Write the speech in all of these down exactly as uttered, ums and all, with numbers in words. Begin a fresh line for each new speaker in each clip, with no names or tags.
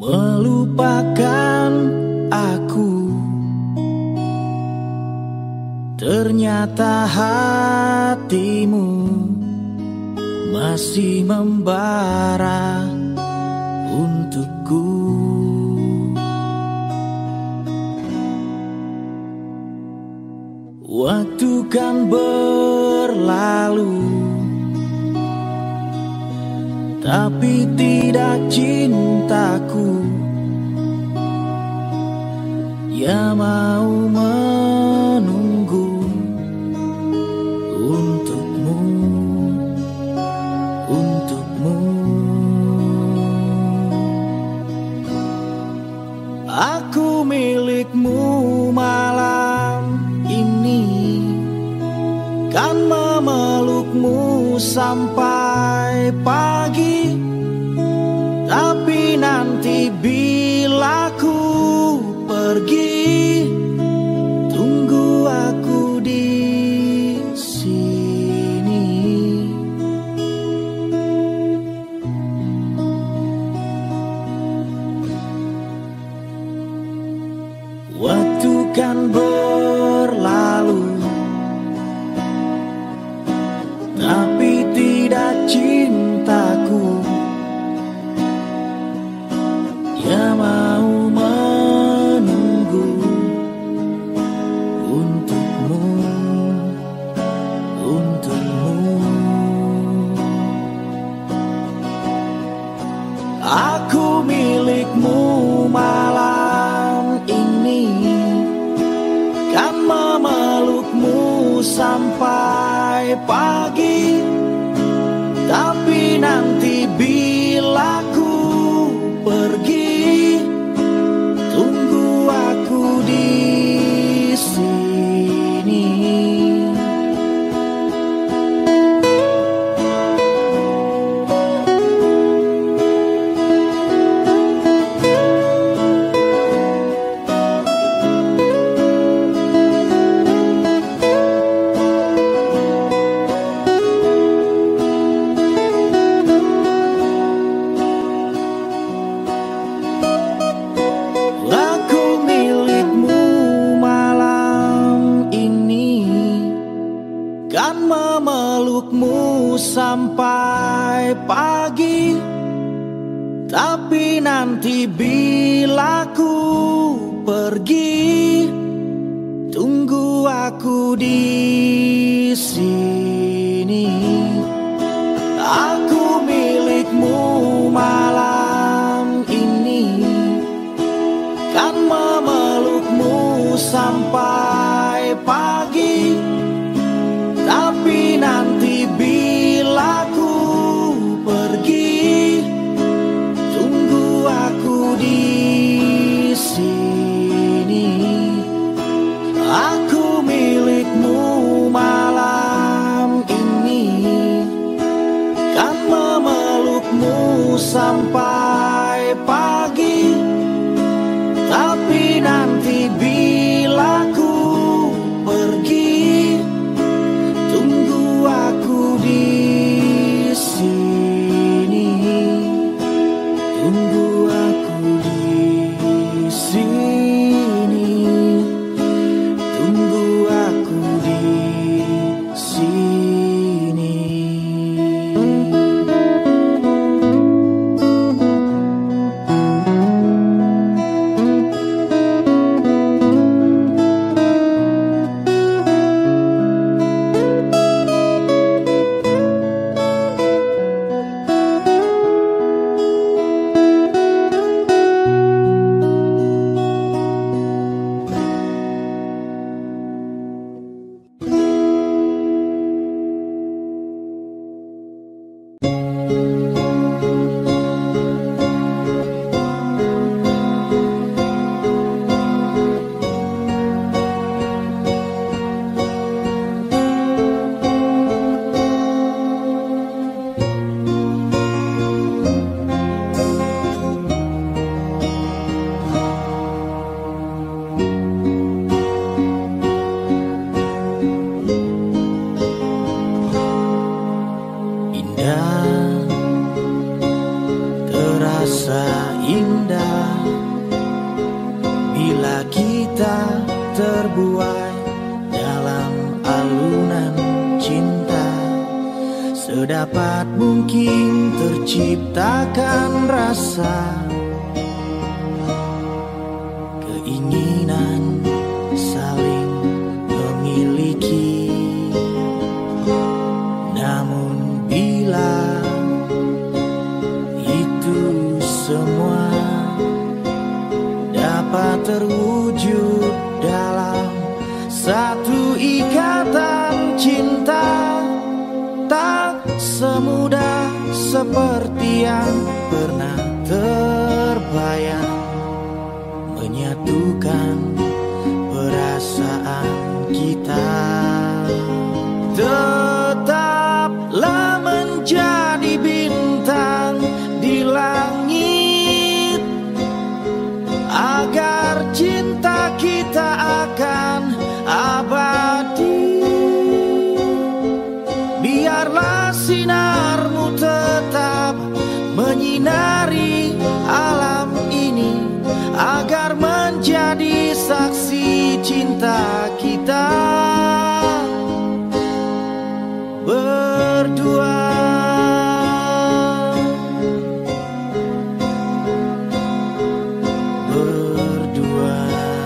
melupakan aku. Ternyata hatimu masih membara untukku. Waktu kan berlalu, tapi tidak cintaku yang mau menunggu untukmu, untukmu. Aku milikmu malam ini, kan memelukmu sampai pagi. Tapi nanti bila ku pergi, tunggu aku di sini. Waktu kan berlalu, tapi tidak cintaku yang mau menunggu untukmu, untukmu. Aku milikmu malam ini, kan memelukmu sampai pagi. Tapi nanti bila ku pergi, tunggu aku di sini. Kan memelukmu sampai pagi. Tapi nanti bila ku pergi, tunggu aku di sini. Aku milikmu malam ini, kan memelukmu sampai pagi. Tapi nanti bila ku pergi, tunggu aku di sini. Aku milikmu malam ini, kan memelukmu sampai pagi. Tapi nanti bila ku pergi, tunggu aku di sini. Tunggu aku di sini. Tunggu aku di sini. Terasa indah bila kita terbuai dalam alunan cinta. Sedapat mungkin terciptakan rasa keinginan saling memiliki. Namun bila itu semua dapat terwujud dalam satu ikatan cinta, tak semudah seperti yang pernah terbayang menyatukan perasaan kita. Tetaplah menjadi bintang di langit, agar cinta kita akan abadi. Biarlah sinarmu tetap menyinari alam ini, agar menjadi saksi cinta kita berdua. Berdua.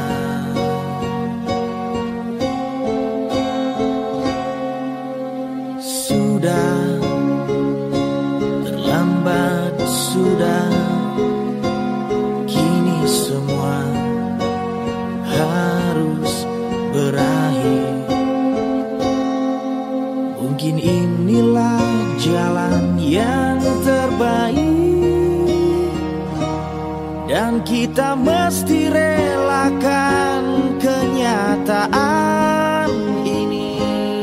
Sudah terlambat, sudah kini semua harus berakhir. Mungkin inilah jalan yang terbaik, dan kita mesti relakan kenyataan ini.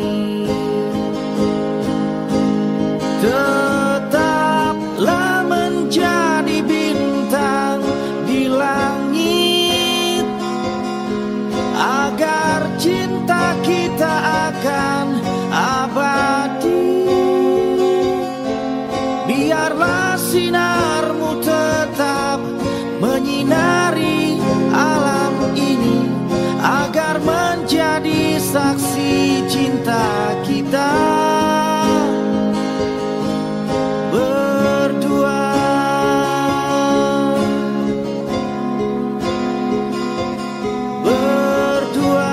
Tetaplah menjadi bintang di langit, agar cinta kita akan abadi. Biarlah sinarmu tetap menyinari alam ini, agar menjadi saksi cinta kita berdua. Berdua.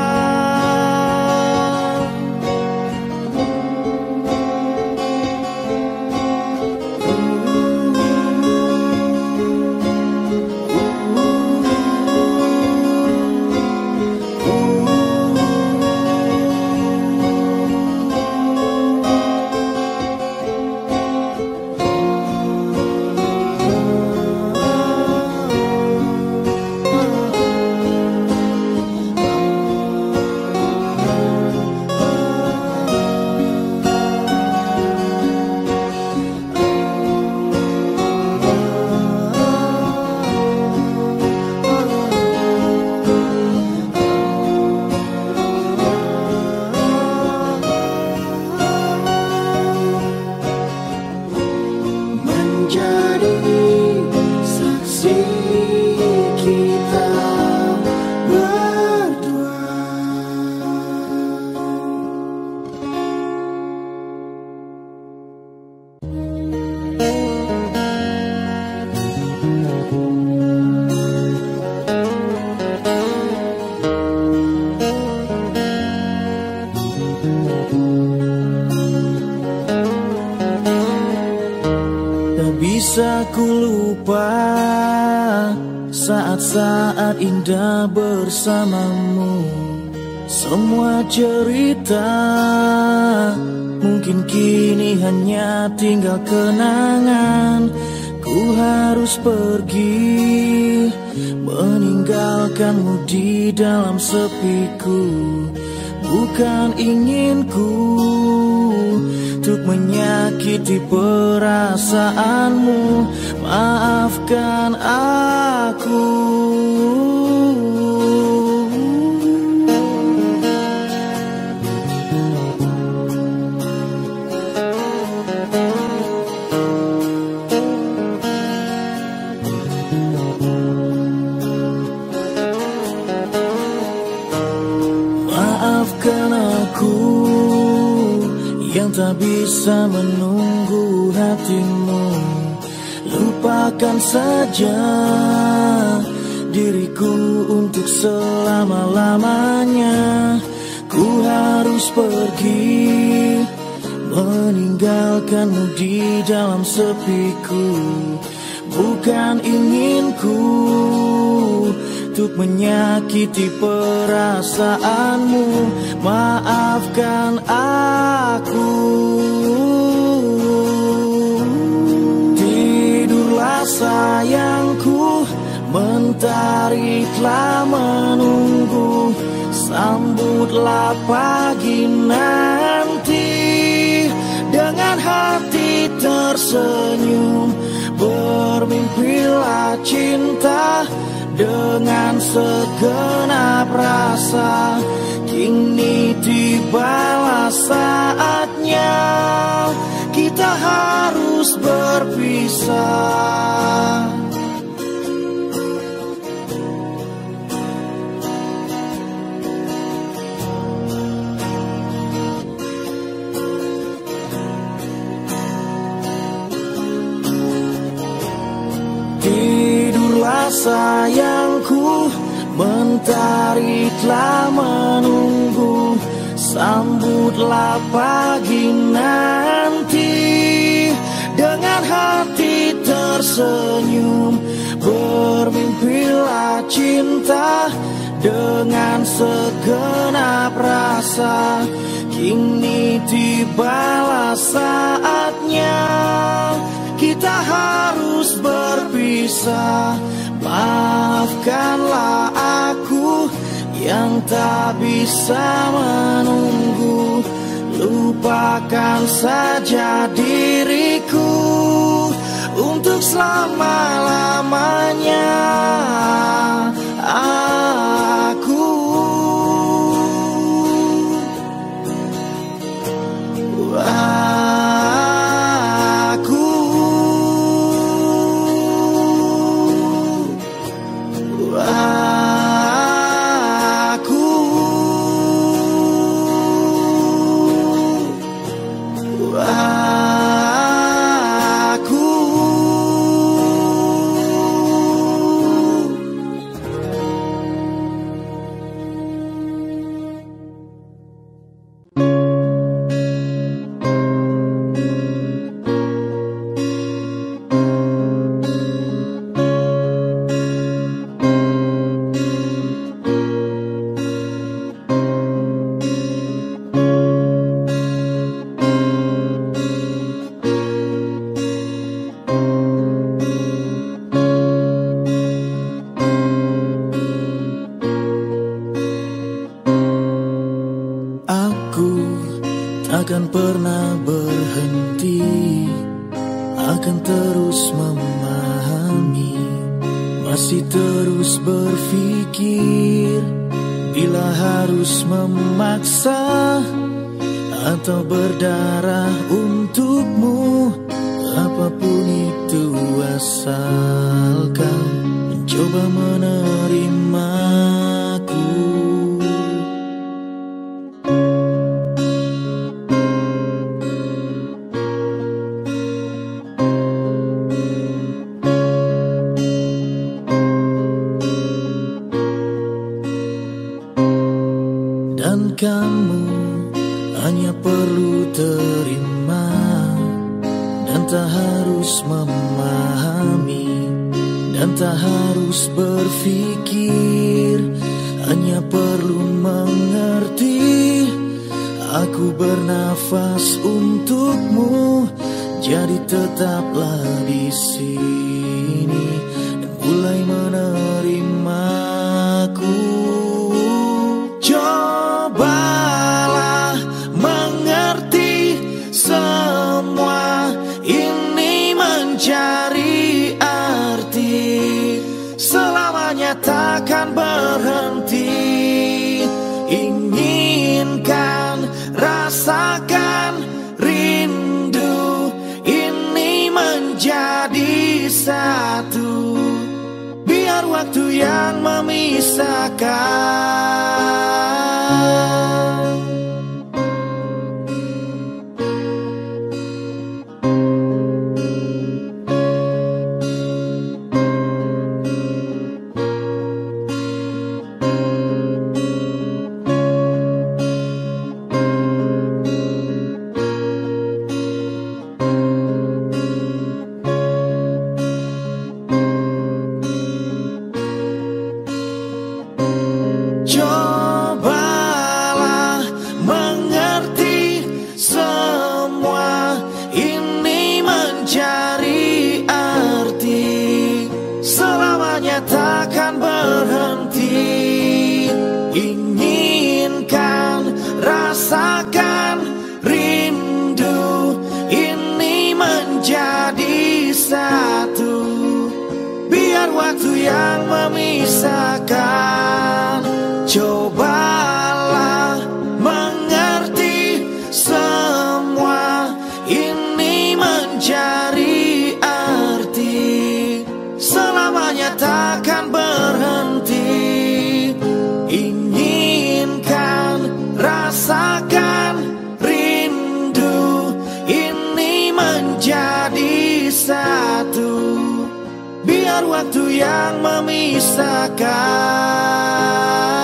Bisa ku lupa saat-saat indah bersamamu. Semua cerita mungkin kini hanya tinggal kenangan. Ku harus pergi meninggalkanmu di dalam sepiku. Bukan inginku untuk menyakiti perasaanmu. Maafkan aku. Maafkan aku yang tak bisa menunggu hatimu. Lupakan saja diriku untuk selama-lamanya. Ku harus pergi, meninggalkanmu di dalam sepiku. Bukan inginku untuk menyakiti perasaanmu. Maafkan aku. Tidurlah sayangku, mentari telah menunggu. Sambutlah pagi nanti dengan hati tersenyum. Bermimpilah cinta dengan segenap rasa. Kini tibalah saatnya kita harus berpisah. Tidurlah sayangku, mentari telah menunggu. Sambutlah pagi nanti dengan hati tersenyum. Bermimpilah cinta dengan segenap rasa. Kini tibalah saatnya kita harus berpisah. Maafkanlah aku yang tak bisa menunggu. Lupakan saja diriku untuk selama-lamanya. Aku takkan pernah berhenti, akan terus memahami, masih terus berpikir. Bila harus memaksa atau berdarah untukmu, apapun itu asalkan mencoba menerimaku. Dan kamu hanya perlu terima dan tak harus memahami dan tak harus berpikir, hanya perlu mengerti. Aku bernafas untukmu, jadi tetaplah di sini dan mulai menerimaku. Cobalah mengerti, semua ini mencari arti, selamanya takkan berhenti. Inginkan, rasakan rindu ini menjadi satu, biar waktu yang memisahkan. yang memisahkan. Cobalah mengerti, semua ini mencari arti, selamanya takkan berhenti. Inginkan, rasakan, rindu ini menjadi satu, biar waktu yang memisahkan.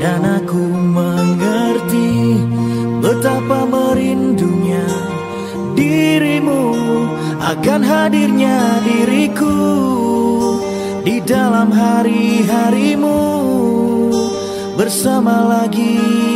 dan aku mengerti betapa merindunya dirimu akan hadirnya diriku di dalam hari-harimu bersama lagi.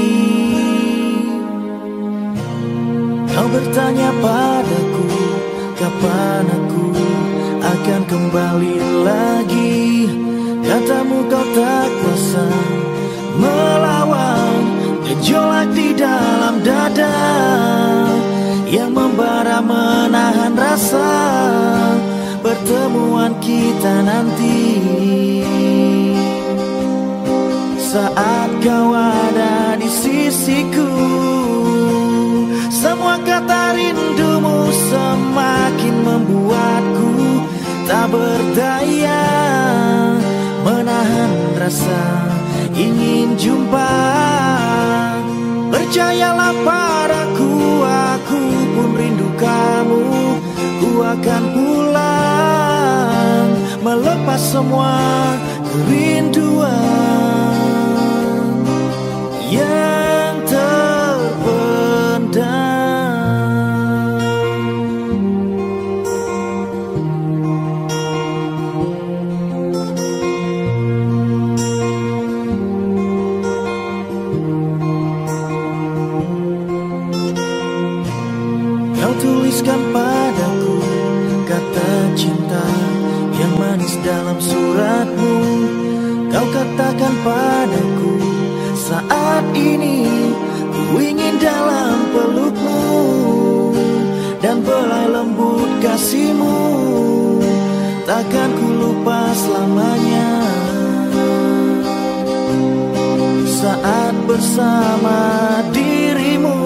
Kau bertanya padaku kapan aku akan kembali lagi. Katamu kau tak kuasa melawan gejolak di dalam dada yang membara menahan rasa pertemuan kita nanti. Saat kau ada di sisiku, semua kata rindumu semakin membuatku tak berdaya menahan rasa ingin jumpa. Percayalah padaku, aku pun rindu kamu. Ku akan pulang melepas semua kerinduan yang terpendam. Tuliskan padaku kata cinta yang manis dalam suratmu. Kau katakan padaku saat ini ku ingin dalam pelukmu dan belai lembut kasihmu takkan ku lupa selamanya. Saat bersama dirimu,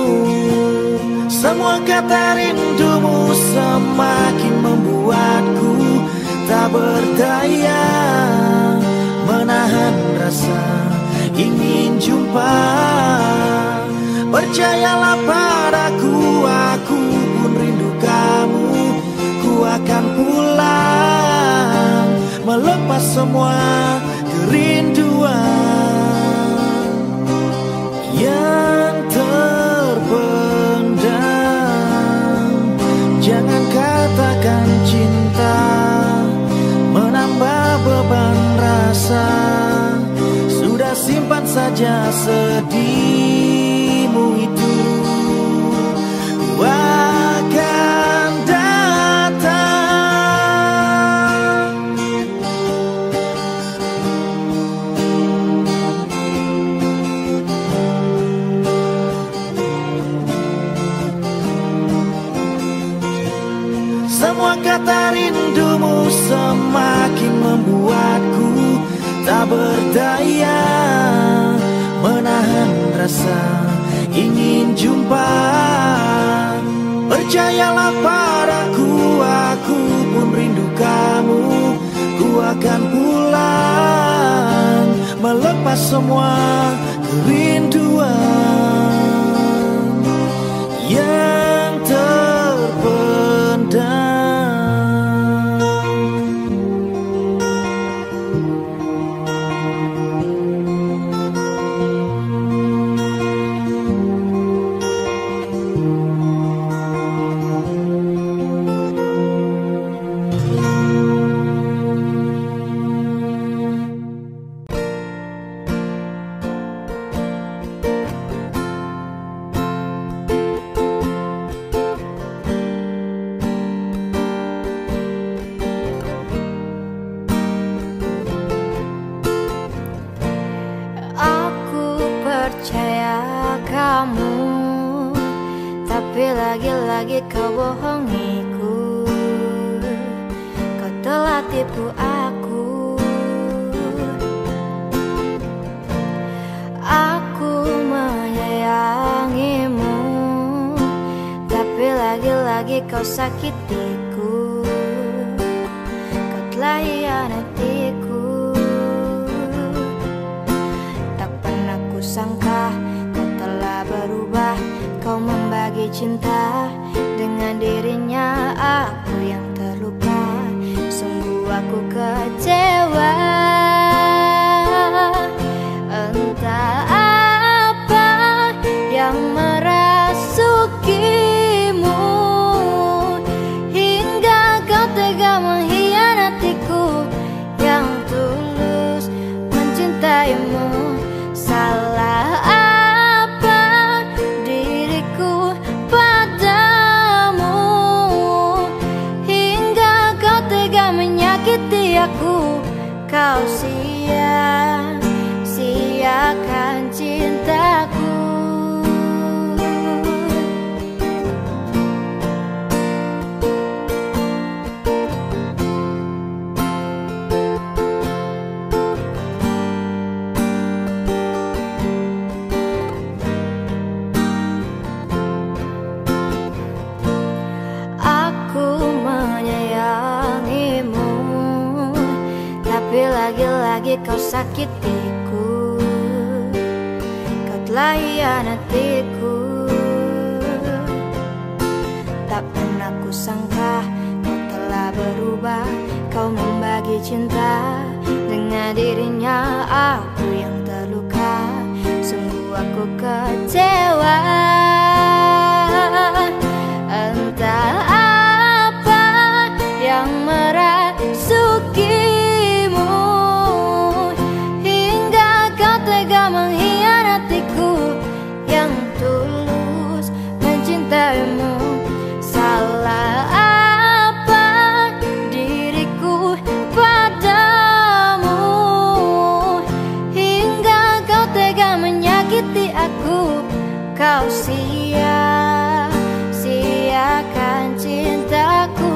semua kata rindumu semakin membuatku tak berdaya menahan rasa ingin jumpa. Percayalah padaku, aku pun rindu kamu. Ku akan pulang melepas semua kerinduan yang terpendam. Jangan katakan cinta menambah beban rasa. Sudah simpan saja sedihmu itu. Ku akan datang. Semua kata rindumu semakin membuatku tak berdaya menahan rasa ingin jumpa. Percayalah padaku, aku pun rindu kamu. Ku akan pulang melepas semua kerinduan yang terpendam.
Lagi-lagi kau bohongiku, kau telah tipu aku. Aku menyayangimu, tapi lagi-lagi kau sakitiku. Kau telah hianatiku. Tak pernah kusangka kau telah berubah. Kau membagi cinta dengan dirinya, aku yang terluka. Sungguh aku kecewa. Entah kau sia-siakan cintaku. Lagi-lagi kau sakitiku, kau telah hianatiku. Tak pernah kusangka kau telah berubah. Kau membagi cinta dengan dirinya. Aku yang terluka, sungguh aku kecewa. Entah apa yang merasuki mengkhianatiku yang tulus mencintaimu. Salah apa diriku padamu hingga kau tega menyakiti aku. Kau sia-siakan cintaku.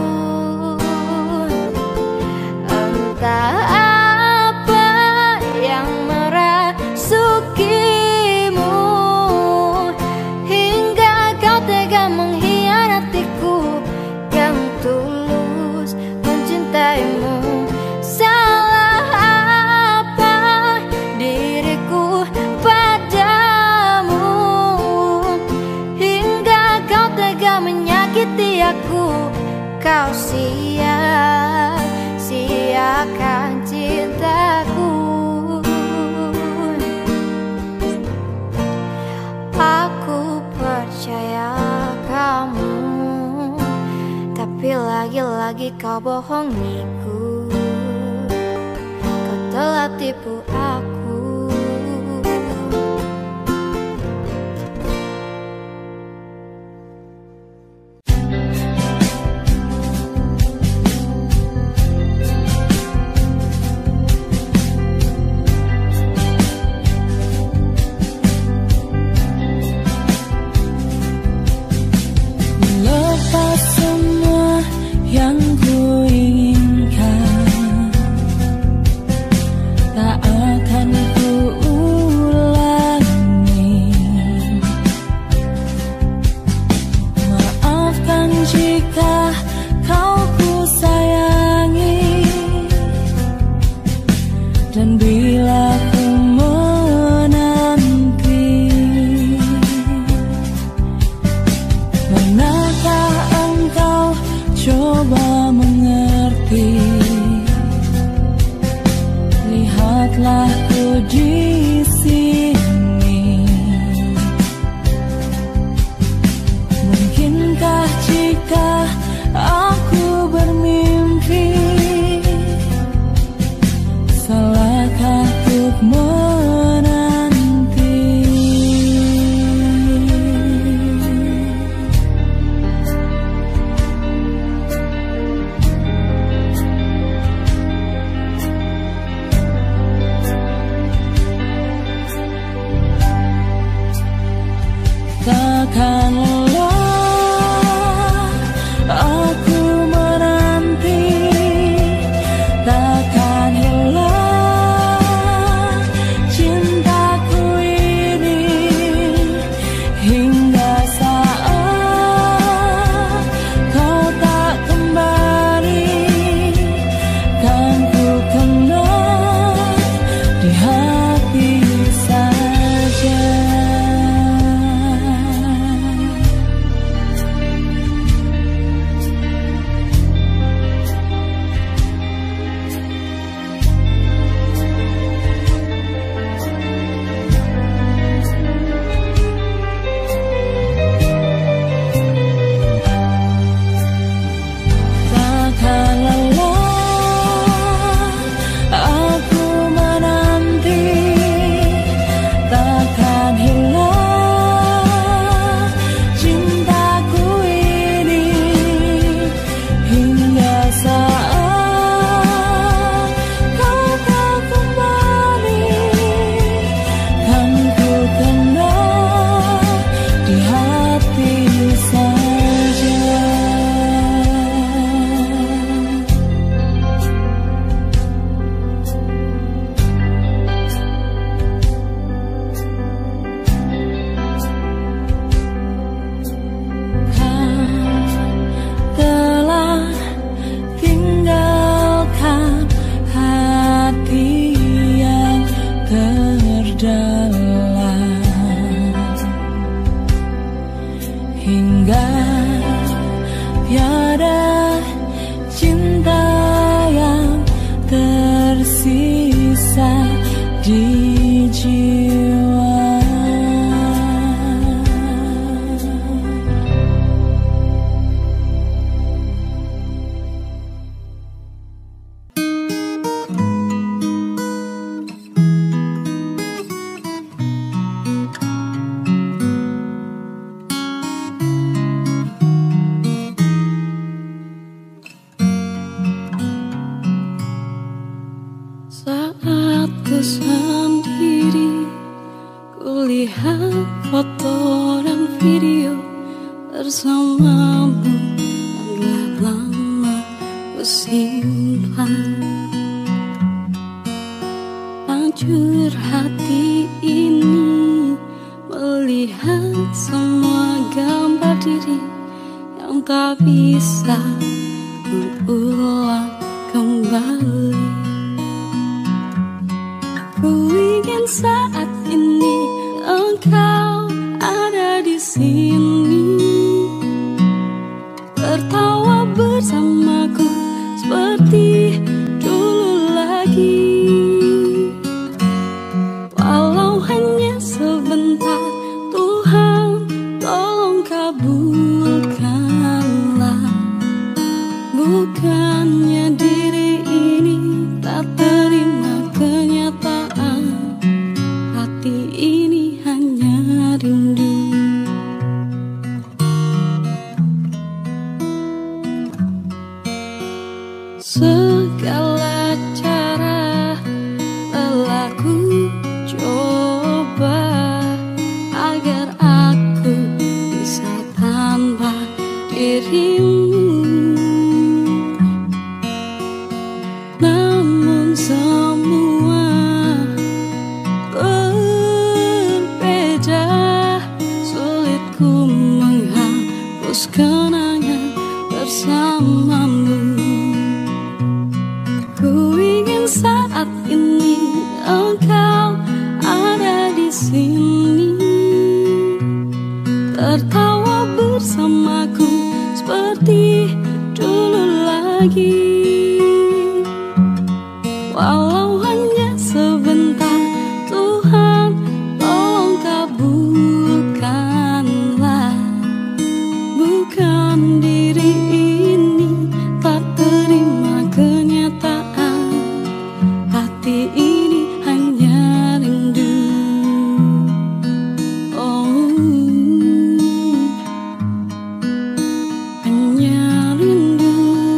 Entah apa yang merasukimu hingga kau tega mengkhianatiku yang tulus mencintaimu. Salah apa diriku padamu hingga kau tega menyakiti aku. Kau sia-siakan cintaku. Aku percaya kamu, tapi lagi-lagi kau bohongiku. Kau telah tipu aku.
Hati saja.
jiwa.
Saat ku sendiri, kulihat foto dan video bersamamu yang telah lama ku simpan. Hancur hati ini melihat semua gambar diri yang tak bisa berulang kembali. Ku ingin saat ini engkau ada di sini, tertawa bersamaku seperti dulu lagi. Walau hanya sebentar, Tuhan tolong kabulkanlah. Bukannya diri ini tak terima kenyataan, hati ini hanya rindu. Segala cara telah ku coba agar aku bisa tanpa dirimu. Namun semua berbeda, sulit ku menghapus kenangan bersamamu. Ku ingin saat ini engkau ada di sini, tertawa bersamaku seperti dulu lagi. Walau hanya sebentar, Tuhan tolong kabulkanlah. Bukan diri ini tak terima kenyataan, hati ini hanya rindu. Oh, hanya rindu.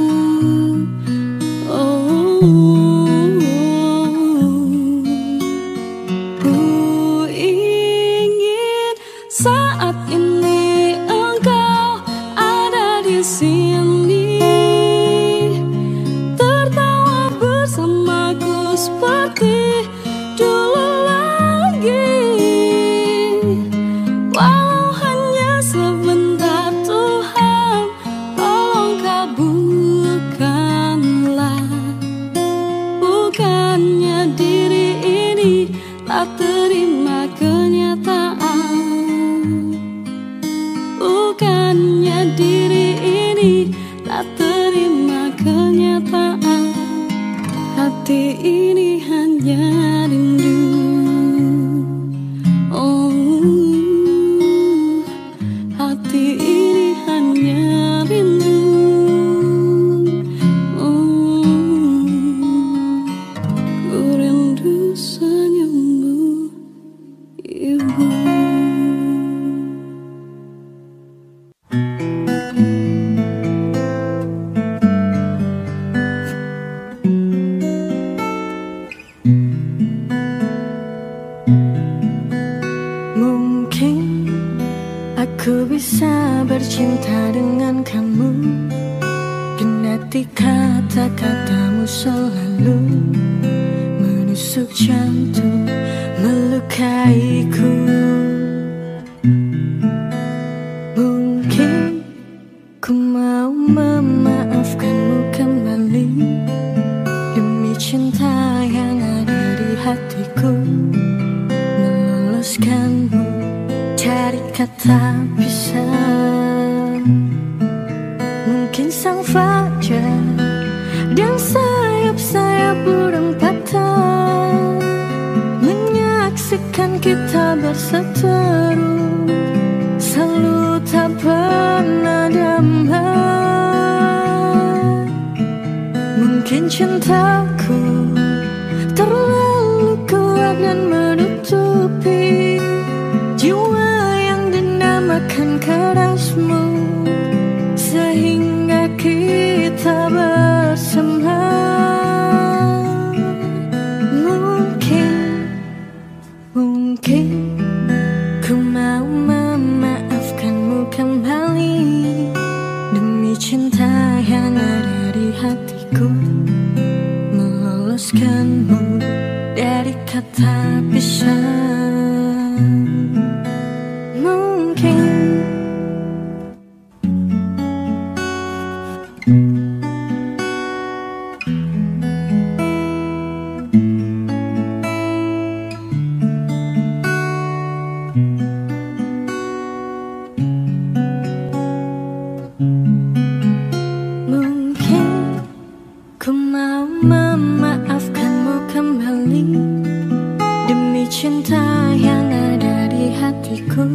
Oh, saat ini engkau ada di sini, tertawa bersamaku seperti dulu lagi. Walau hanya sebentar, Tuhan tolong kabulkanlah. Bukannya diri ini tak terima kenyataan, bukannya diri ini tak terima kenyataan, hati ini hanya rindu. Oh, hati ini hanya rindu. Oh, ku rindu senyummu, Ibu.
Mungkin aku bisa bercinta dengan kamu, kendati kata-katamu selalu menusuk jantung, melukaiku. Mungkin ku mau memaafkanmu kembali demi cinta yang ada di hatiku, meloloskanmu dari kata pisah. Mungkin sang fajar dan sayap-sayap burung patah menyaksikan menyaksikan kita berseteru, selalu tak pernah damai. Mungkin cintaku terlalu kuat dan menutupi jiwa yang dinamakan kerasmu, sehingga kita bersama. Mungkin, mungkin ku mau memaafkanmu kembali demi cinta yang ada di hatiku, meloloskanmu dari kata pisah. Mungkin ku mau memaafkanmu kembali demi cinta yang ada di hatiku,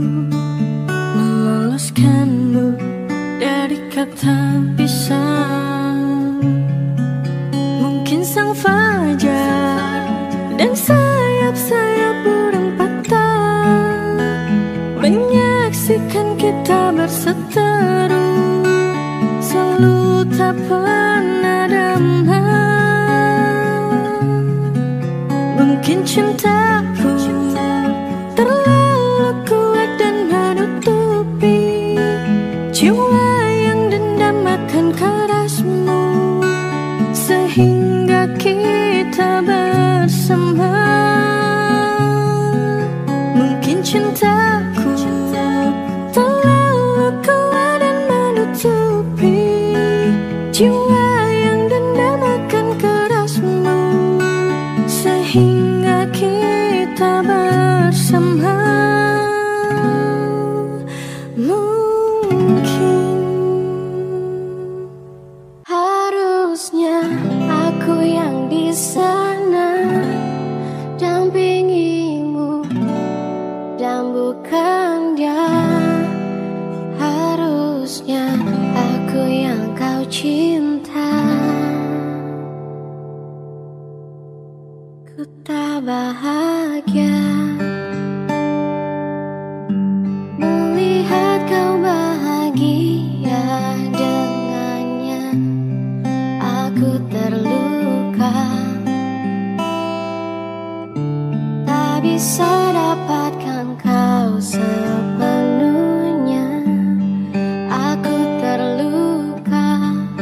meloloskanmu dari kata pisah. Mungkin sang fajar dan sayap-sayap burung patah menyaksikan kita berseteru, selalu tak pernah damai. Mungkin cintaku terlalu kuat dan menutupi jiwa yang dendam akan kerasmu, sehingga kita bersama. Mungkin cintaku terlalu kuat dan menutupi jiwa yang dendam akan kerasmu, sehingga kita bersama. Mungkin
harusnya aku yang di sana dampingimu dan bukan dia. Harusnya aku yang kau cinta. Ku tak bahagia melihat kau bahagia dengannya. Aku terluka, tak bisa dapatkan kau sepenuhnya. Aku terluka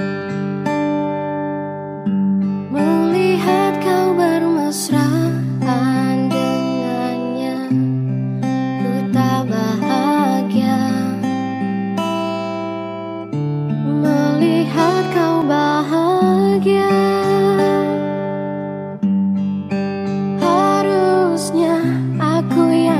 melihat kau bermesraan dengannya. Ku tak bahagia melihat kau bahagia. Harusnya aku yang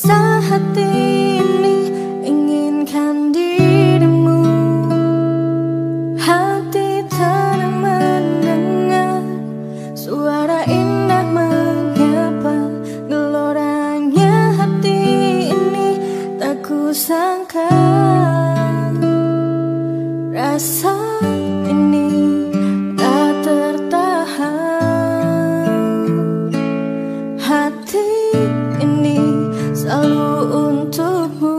Rasa hati ini inginkan dirimu. Hati tenang mendengar suara indah menyapa. Geloranya hati ini tak kusangka. Rasa ini tak tertahan. Hati ini selalu untukmu.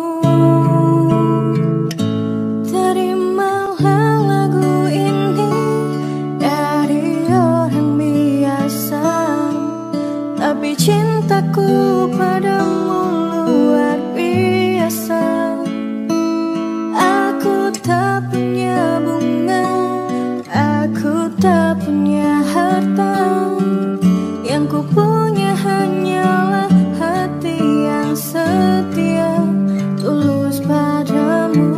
Terimalah lagu ini dari orang biasa, tapi cintaku padamu luar biasa. Aku tak punya bunga, aku tak punya harta. Yang ku punya hanyalah hati yang setia, tulus padamu.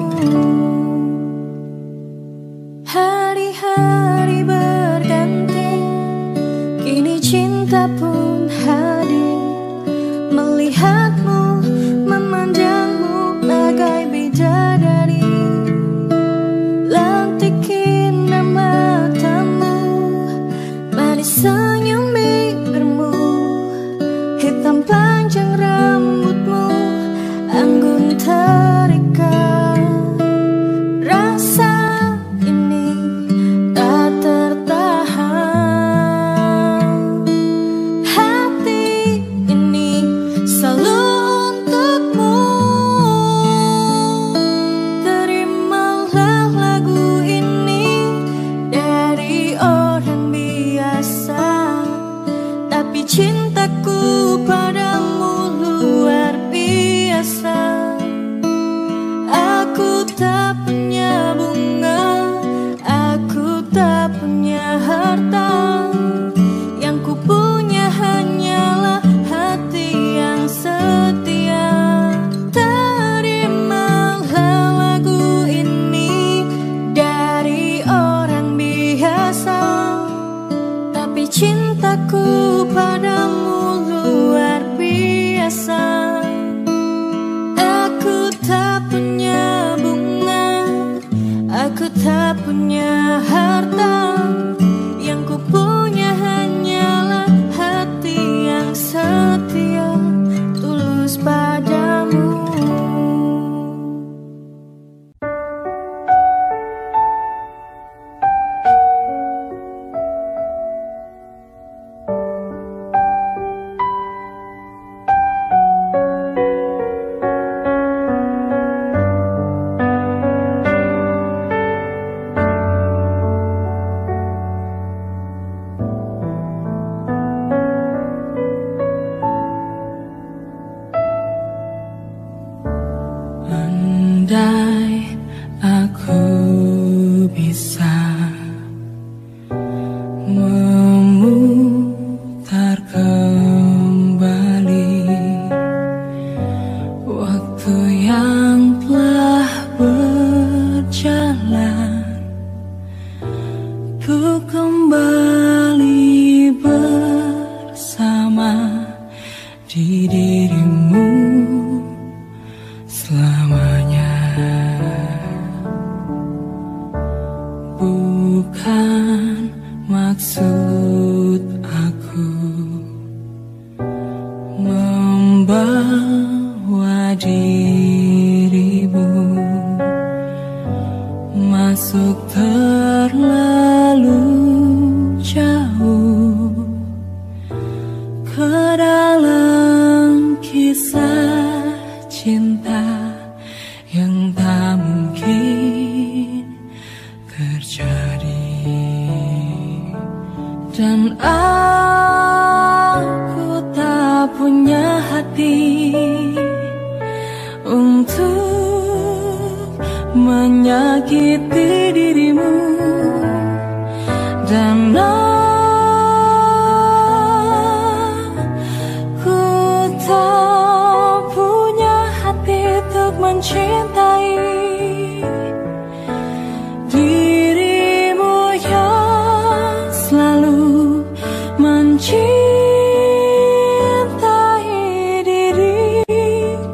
Hari-hari berganti, kini cinta pun hadir. Melihatmu, memandangmu bagai bidadari. Lantik indah matamu, manis senyum bibirmu, hitam panjang rambutmu, anggun terikat. Rasa ini tak tertahan. Hati ini selalu untukmu. Terimalah lagu ini dari orang biasa, tapi cintaku padamu luar biasa. Aku tak punya bunga, aku tak punya harta. Yang ku punya hanyalah hati yang setia. Terimalah lagu ini dari orang biasa, tapi cintaku padamu luar biasa. Aku tak punya bunga, aku tak punya harta. Yang ku punya hanyalah hati yang setia, tulus padamu.
Andai aku bisa memutar kembali waktu yang telah berjalan, ku kembali bersama di dirimu selamanya. Bukan maksud aku membawa dirimu masuk terlalu jauh ke dalam kisah cinta yang tak mungkin terjadi. Dan aku tak punya hati untuk menyakiti dirimu. Dan aku tak punya hati untuk mencintai dirimu yang selalu mencintai diriku.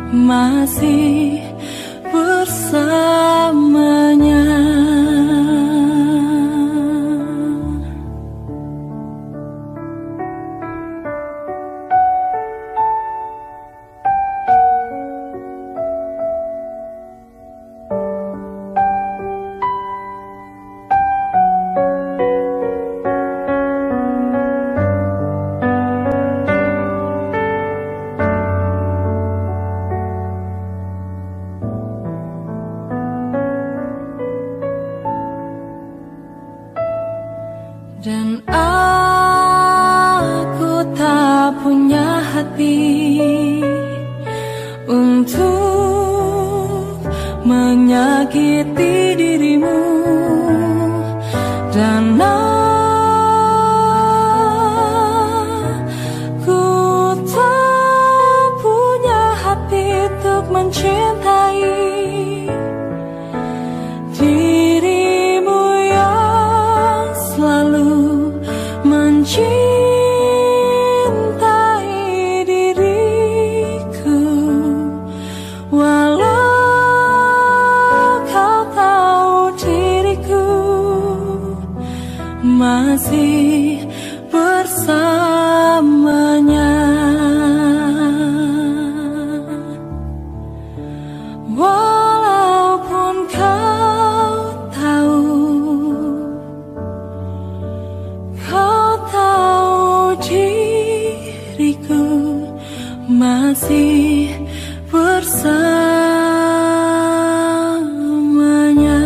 masih bersamanya. Dan aku tak punya hati untuk menyakiti dirimu, dan aku tak punya hati untuk mencintai dirimu yang selalu mencintai diriku. Walau kau tahu diriku masih bersamanya. Walaupun kau tahu, kau tahu diriku masih bersamanya.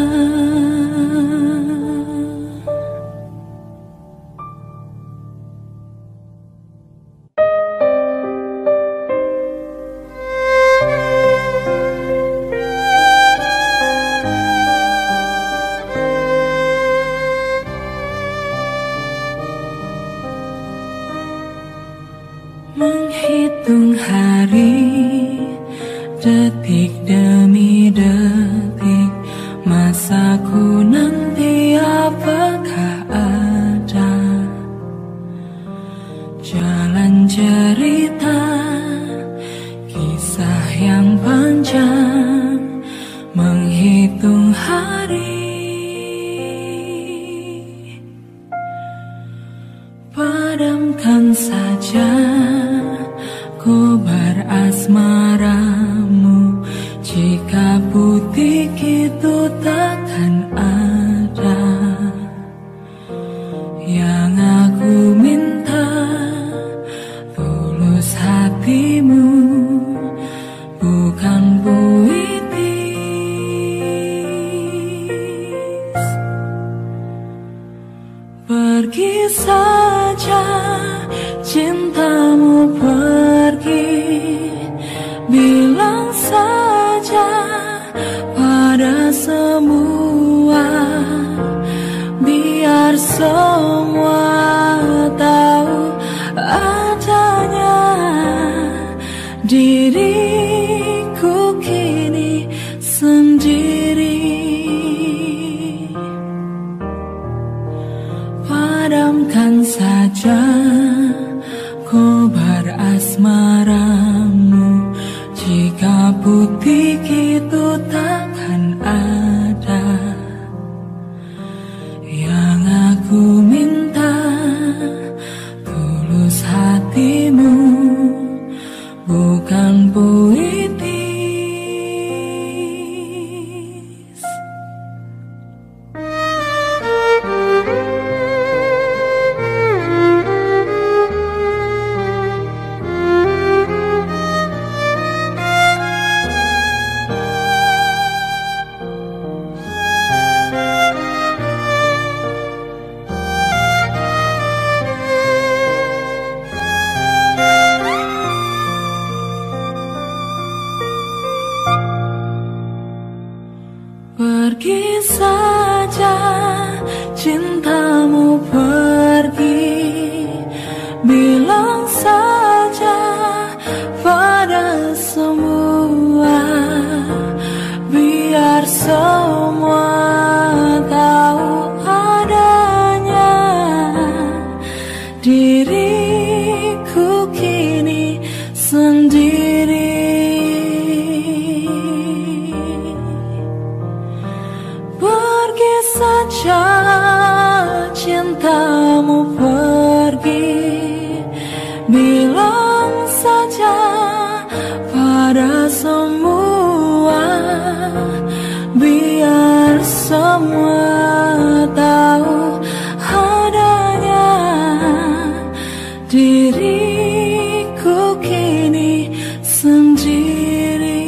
Menghitung hari, detik demi detik, masaku nanti apakah ada jalan cerita, kisah yang panjang, menghitung hari. Padamkan saja kobar asmaramu, jika butik itu takkan ada. Yang aku minta tulus hatimu, bukan puitis. Pergi saja cintamu, pergi, bilang saja pada semua, biar semua tahu adanya diriku kini sendiri. Padamkan saja kobar asmaramu, jika butik itu takkan ada. Yang aku minta tulus hatimu, bukan puitis. semua tahu adanya diriku kini sendiri.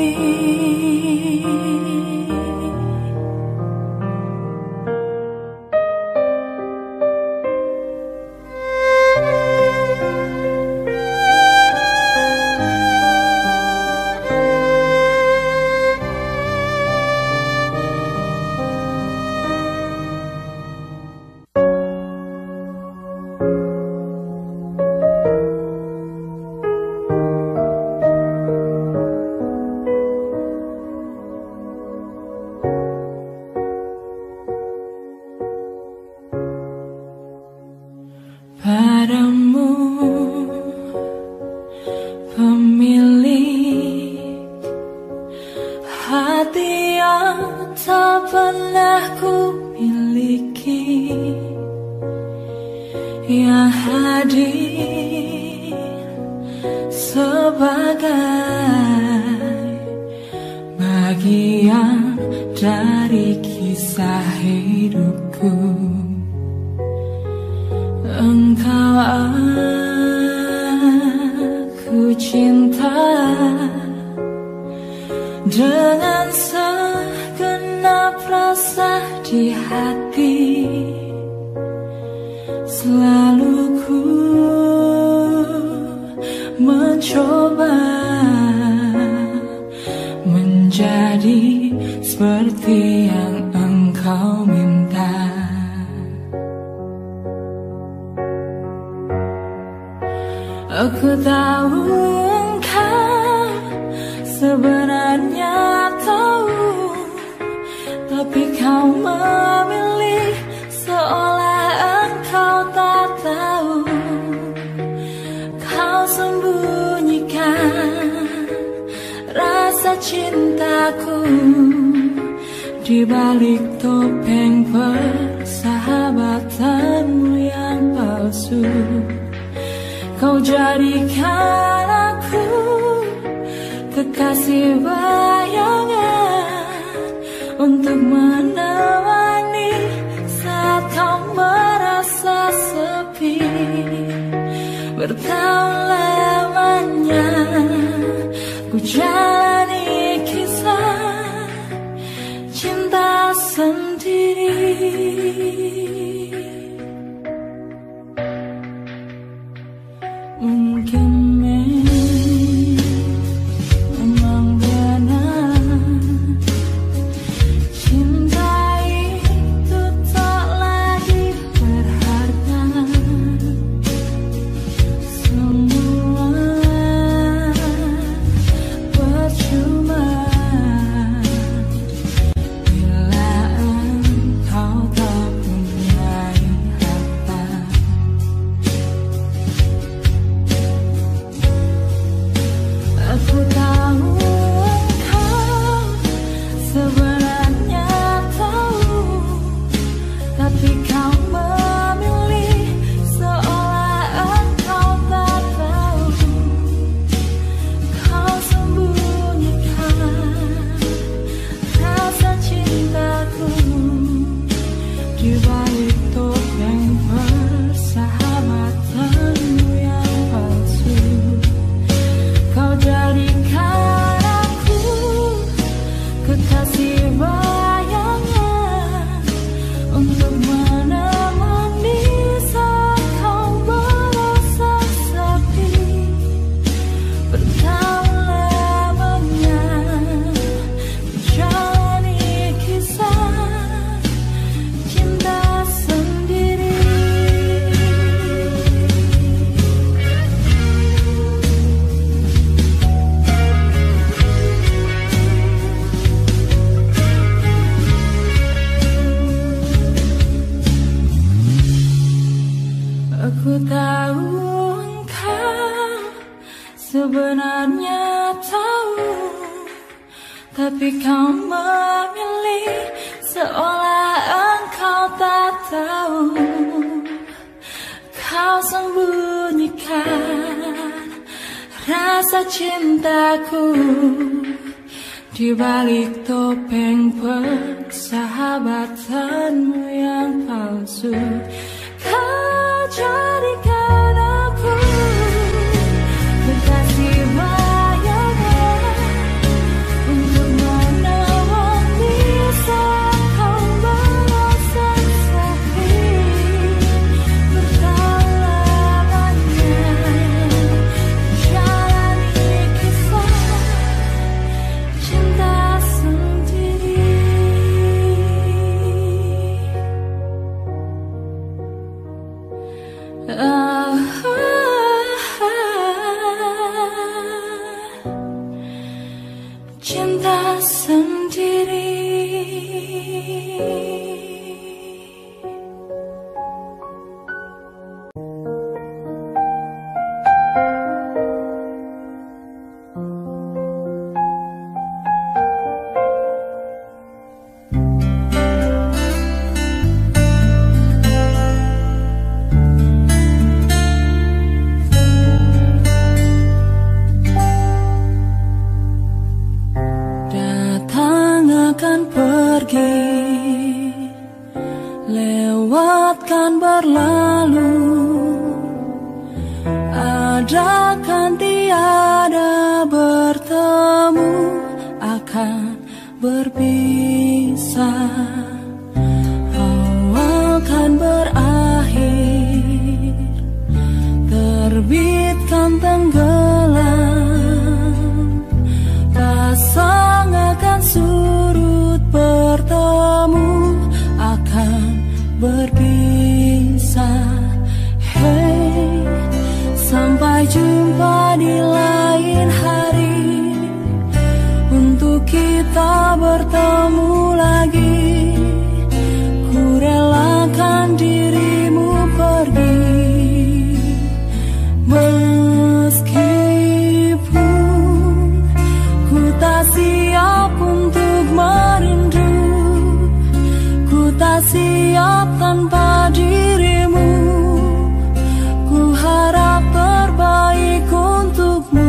Padamu pemilik hati yang tak pernah ku miliki, yang hadir sebagai bagian dari kisah hidupku. Engkau aku cinta dengan segenap rasa di hati. Selalu ku mencoba menjadi seperti yang engkau minta. Aku tahu engkau sebenarnya tahu, tapi kau memilih seolah engkau tak tahu. Kau sembunyikan rasa cintaku di balik topeng persahabatanmu yang palsu. Kau jadikan aku kekasih bayangan untuk menemani saat kau merasa sepi. Bertahun lamanya ku jalani kisah cinta sendiri. Mungkin memang benar cinta itu tak lagi berharga. Semua percuma bila engkau tak punya harta. Aku tahu engkau sebenarnya tahu, tapi kau memilih seolah engkau tak tahu. Kau sembunyikan rasa cintaku di balik topeng persahabatanmu yang palsu. Kau jadikan aku kekasih bayangan untuk menemani saat kau merasa sepi. Bertahun lamanya jalani kisah cinta sendiri. Aku tahu engkau sebenarnya tahu, tapi kau memilih seolah engkau tak tahu. Kau sembunyikan rasa cintaku Di balik topeng persahabatanmu yang palsu, kau jadikan aku kekasih bayangan untuk menemani saat kau merasa sakit. Bertalangannya jalani kisah cinta sendiri. Ah, cinta sendiri. Lewatkan berlalu, adakan tiada bertemu, akan berpisah. Awal kan berakhir, terbitkan tenggelam, pasang akan surut bertemu, akan berpisah. Hey, sampai jumpa di lain hari, untuk kita bertemu lagi. Ku relakan dirimu pergi, meskipun ku tak siap untuk merindu. Tak siap tanpa dirimu, ku harap terbaik untukmu.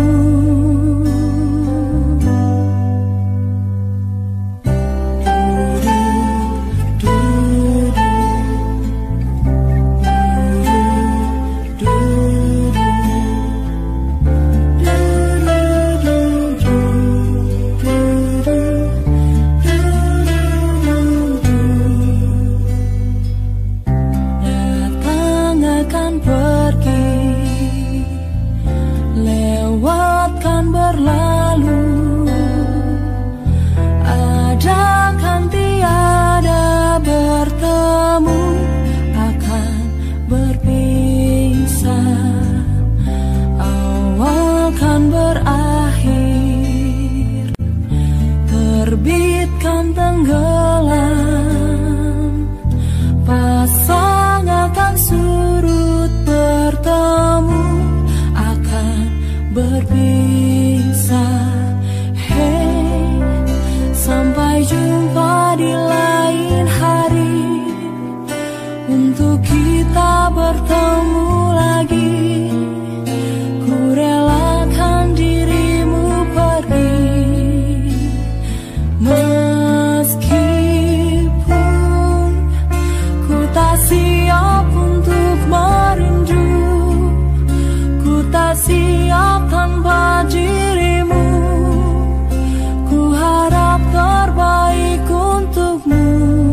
Terbitkan tenggelam, pasang akan surut bertemu, akan berpisah. Hey, sampai jumpa di lain hari, untuk kita bertemu lagi. Ku relakan dirimu pergi, meskipun ku tak siap untuk merindu. Ku tak siap tanpa dirimu, ku harap terbaik untukmu.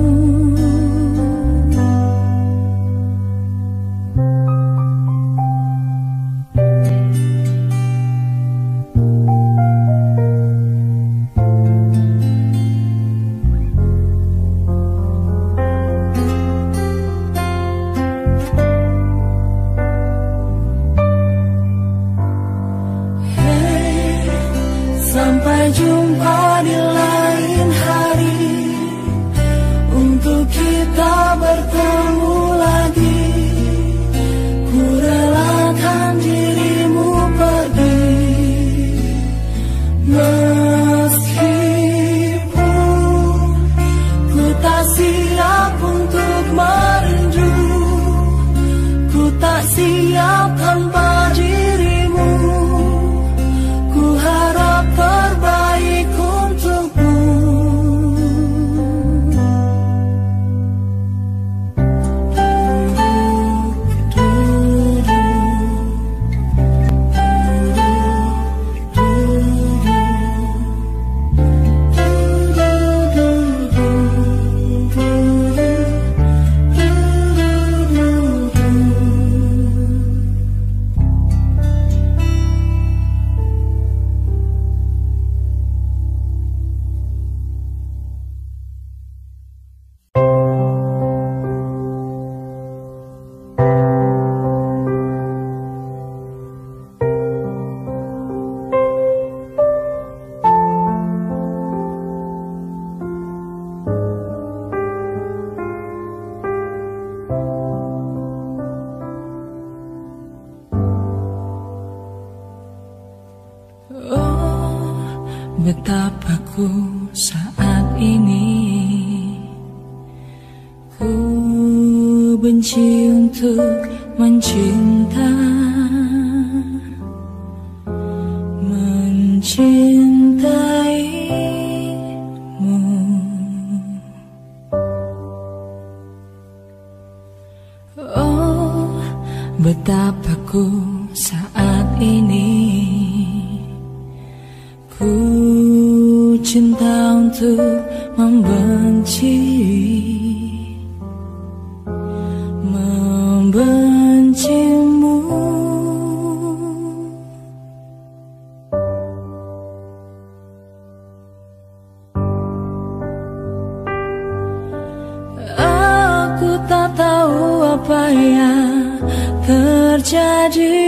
Sampai jumpa di lain hari, untuk kita bertemu lagi. Ku relakan dirimu pergi, meskipun ku tak siap untuk merindu. Ku tak siap tanpa dirimu, ku harap terbaik untuk Betapa ku saat ini ku benci untuk mencinta, mencintaimu. Oh, betapa ku saat ini ku cinta untuk membenci, membencimu. Aku tak tahu apa yang terjadi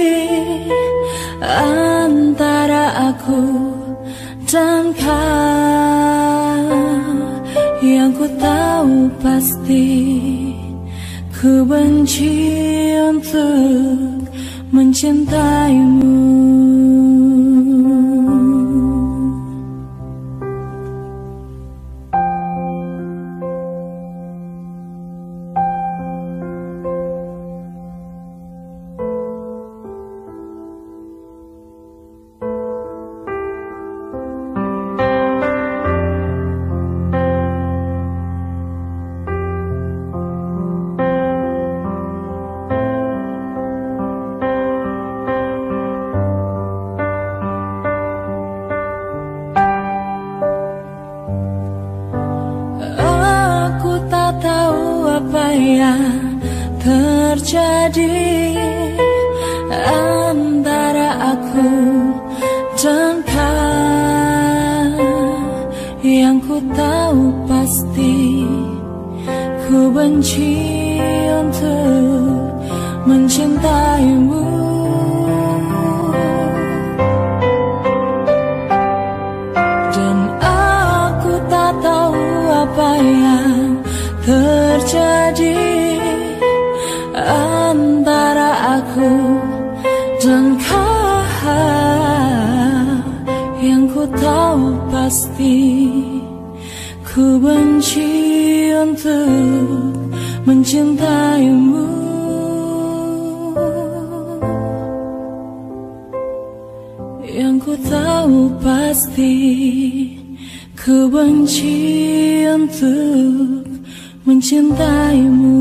antara aku dan kau. Yang ku tahu pasti ku benci untuk mencintaimu. Apa yang terjadi antara aku dan kau. Yang ku tahu pasti ku benci untuk mencintaimu. Dan aku tak tahu apa yang terjadi antara aku dan kau. Yang ku tahu pasti ku benci untuk mencintaimu. Yang ku tahu pasti ku benci untuk mencintaimu.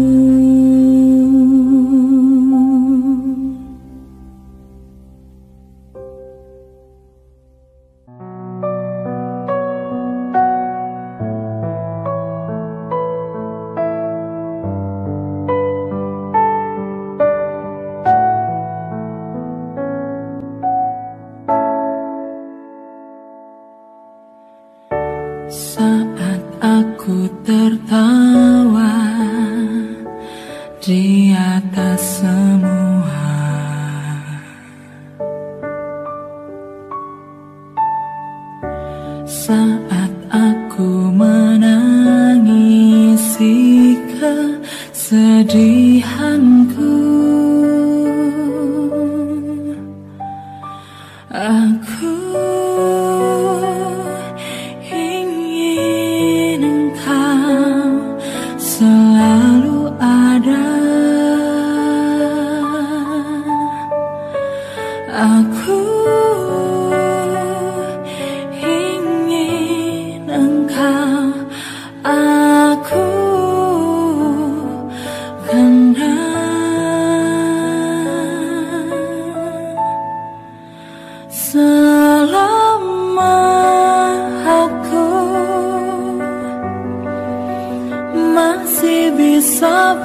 Saat aku tertawa di atas semua, saat aku menangisi kesedihanku, aku selalu ada. Aku ingin engkau, aku kenal selama aku masih bisa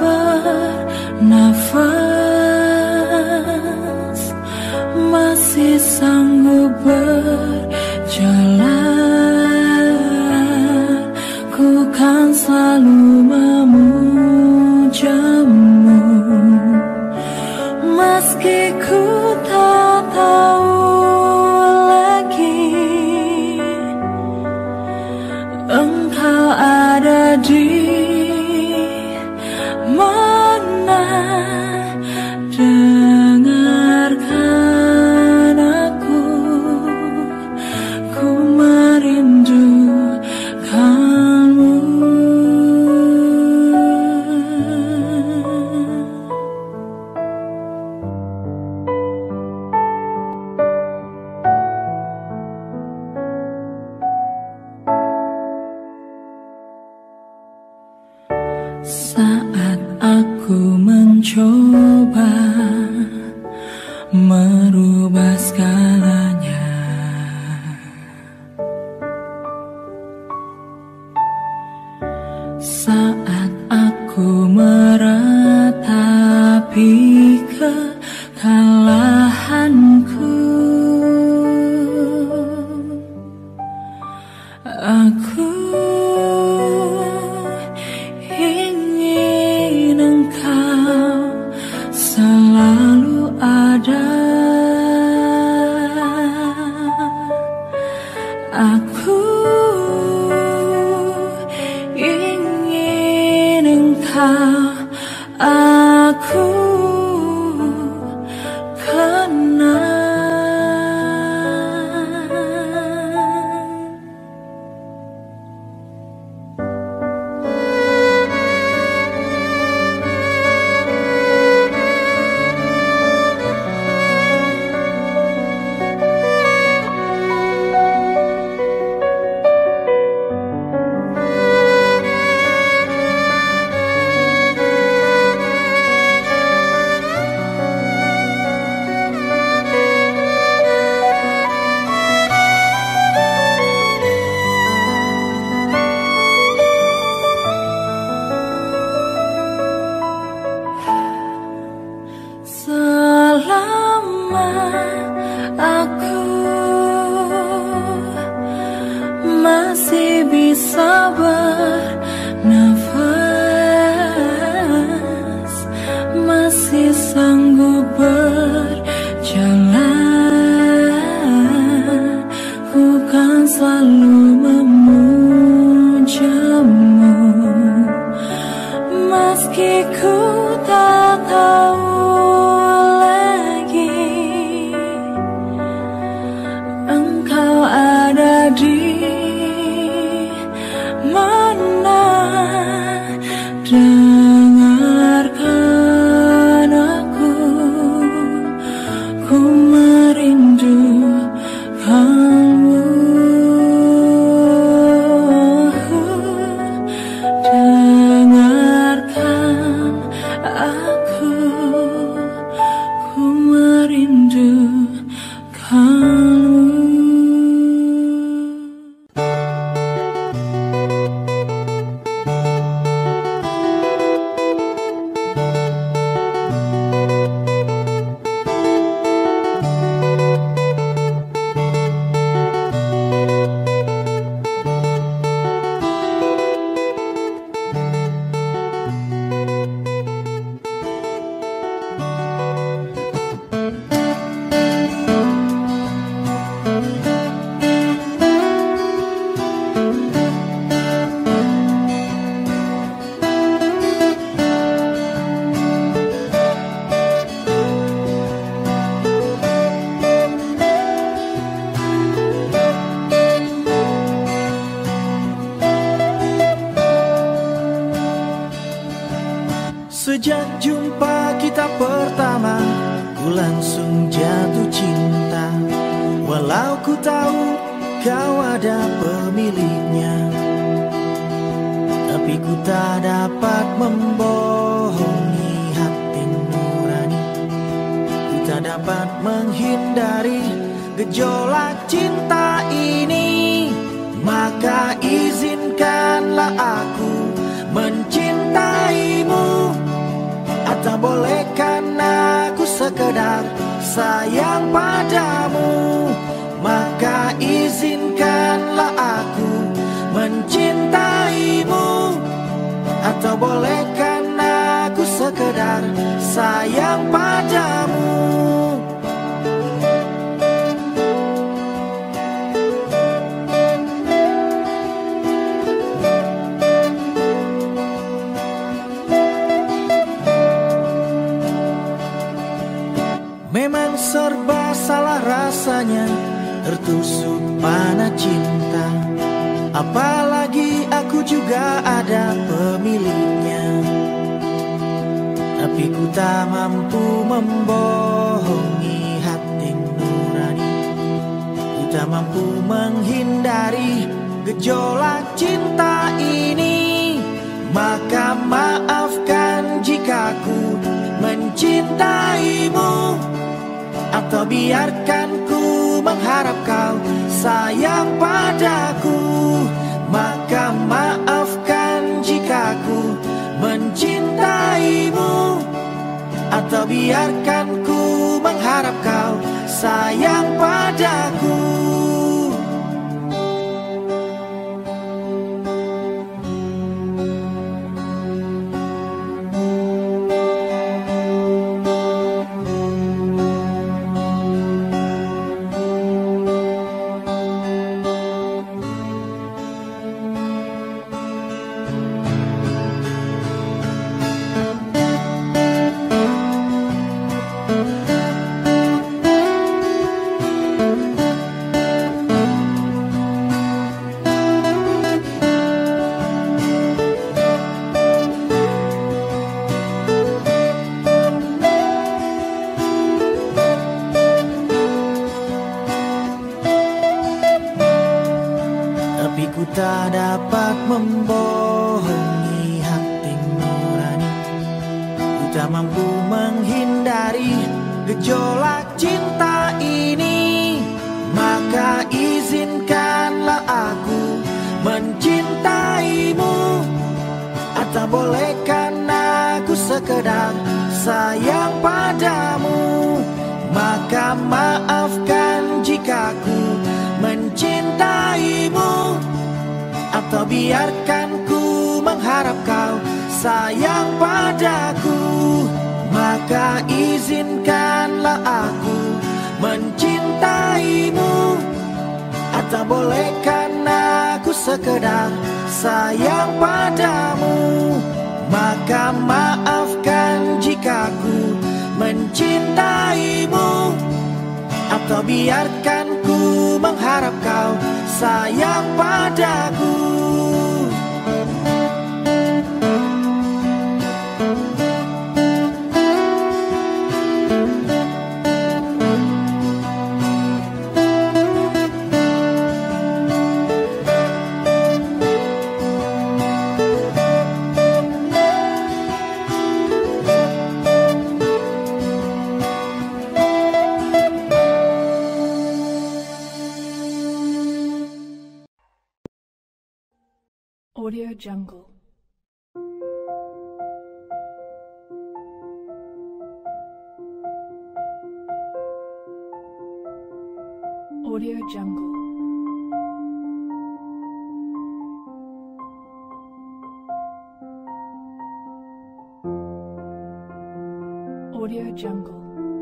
bernafas, masih sanggup berjalan, ku kan selalu memujamu. Meski ku tak tahu lagi engkau ada di mana, dengarkan aku, ku mer Saat aku mencoba merubah segalanya, saat aku meratapi kekalahanku, aku ingin engkau selalu ada. Aku ingin engkau aku kenal. Selama aku masih bisa bernafas, masih sanggup berjalan, ku kan selalu memujamu, meski ku tak tahu engkau ada di mana. Dengarkan aku, ku merindukanmu. Dengarkan aku, ku merindukanmu.
Sejak jumpa kita pertama, ku langsung jatuh cinta. Walau ku tahu kau ada pemiliknya, tapi ku tak dapat membohongi hati nurani. Ku tak dapat menghindari gejolak cinta ini. Maka izinkanlah aku mencintaimu. Atau bolehkan aku sekedar sayang padamu. Maka izinkanlah aku mencintaimu. Atau bolehkan aku sekedar sayang padamu. Memang serba salah rasanya tertusuk panah cinta. Apalagi aku juga ada pemiliknya, tapi ku tak mampu membohongi hati nurani. Ku tak mampu menghindari gejolak cinta ini. Maka maaf mencintaimu, atau biarkan ku mengharap kau sayang padaku. Maka maafkan jika ku mencintaimu, atau biarkan ku mengharap kau sayang padaku. Tak dapat membohongi hati nurani, ku tak mampu menghindari gejolak cinta ini. Maka izinkanlah aku mencintaimu, atau bolehkan aku sekedar sayang padamu. Maka maafkan jika ku mencintaimu, atau biarkan ku mengharap kau sayang padaku. Maka izinkanlah aku mencintaimu, atau bolehkan aku sekedar sayang padamu. Maka maafkan jika ku mencintaimu, atau biarkan ku mengharap kau sayang padaku.
Audio Jungle. Audio Jungle. Audio Jungle.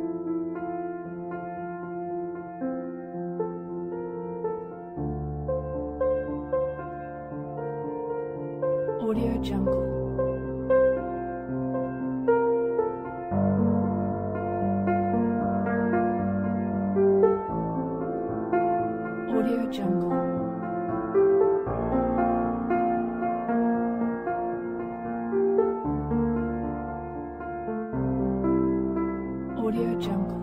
Audio Jungle. Audio Jungle. Audio Jungle.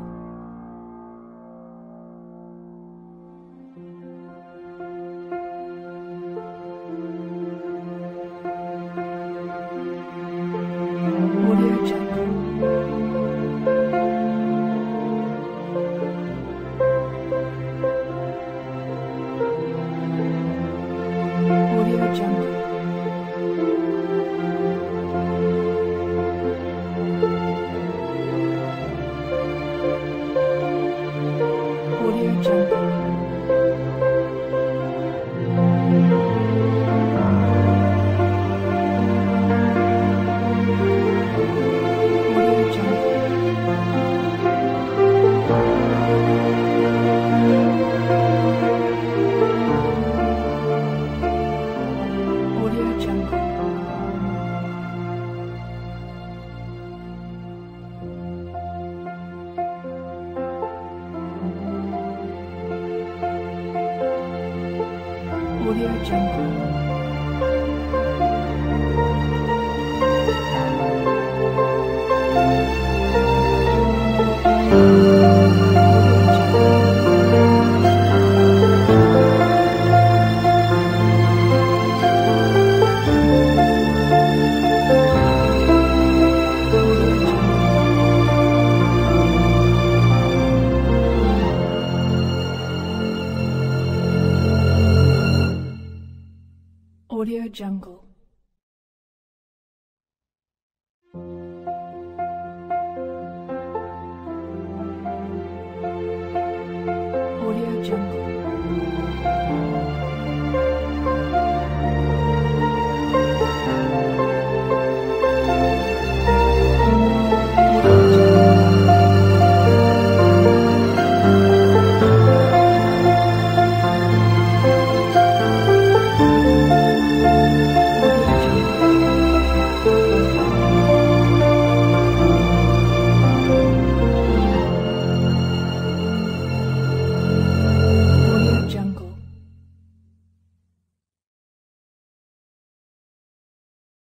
Audio Jungle. Audio Jungle. Audio Jungle.